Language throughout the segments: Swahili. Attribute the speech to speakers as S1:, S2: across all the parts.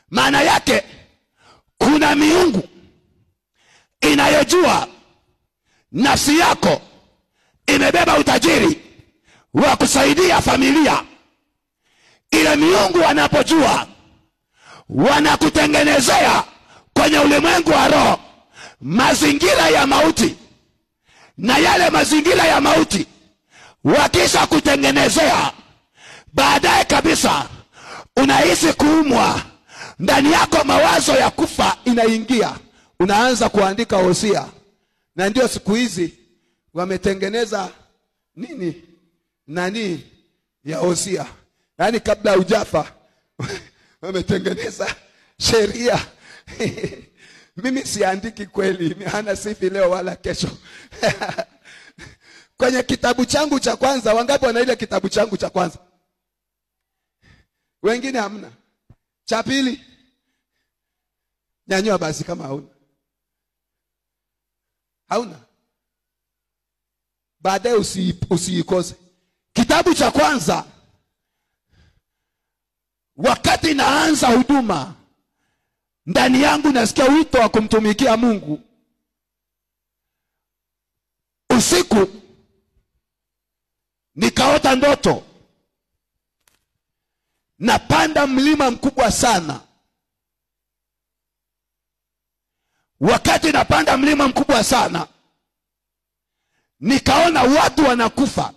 S1: Maana yake kuna miungu inayojua nafsi yako imebeba utajiri wa kusaidia familia. Ile miungu wanapojua, wanakutengenezea kwenye ulimwengu wa roho mazingira ya mauti. Na yale mazingira ya mauti wakisha kutengenezea, baadaye kabisa unahisi kuumwa, ndani yako mawazo ya kufa inaingia, unaanza kuandika hosia. Na ndio siku hizi wametengeneza nani ya hosia, yani kabla hujafa wametengeneza sheria. Mimi siandiki kweli, maana sifi leo wala kesho. Kwenye kitabu changu cha kwanza, wangapi wana ile kitabu changu cha kwanza? Wengine hamna. Cha pili, nyanyua basi kama hauna. Baadaye usiikose. Kitabu cha kwanza, wakati naanza huduma, ndani yangu nasikia wito wa kumtumikia Mungu. Usiku nikaota ndoto, napanda mlima mkubwa sana. Wakati napanda mlima mkubwa sana, nikaona watu wanakufa.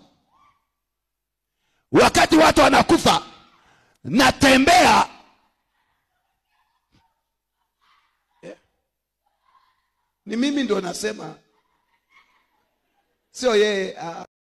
S1: Wakati watu wanakufa, natembea. Ni mimi ndo nasema, sio yeye.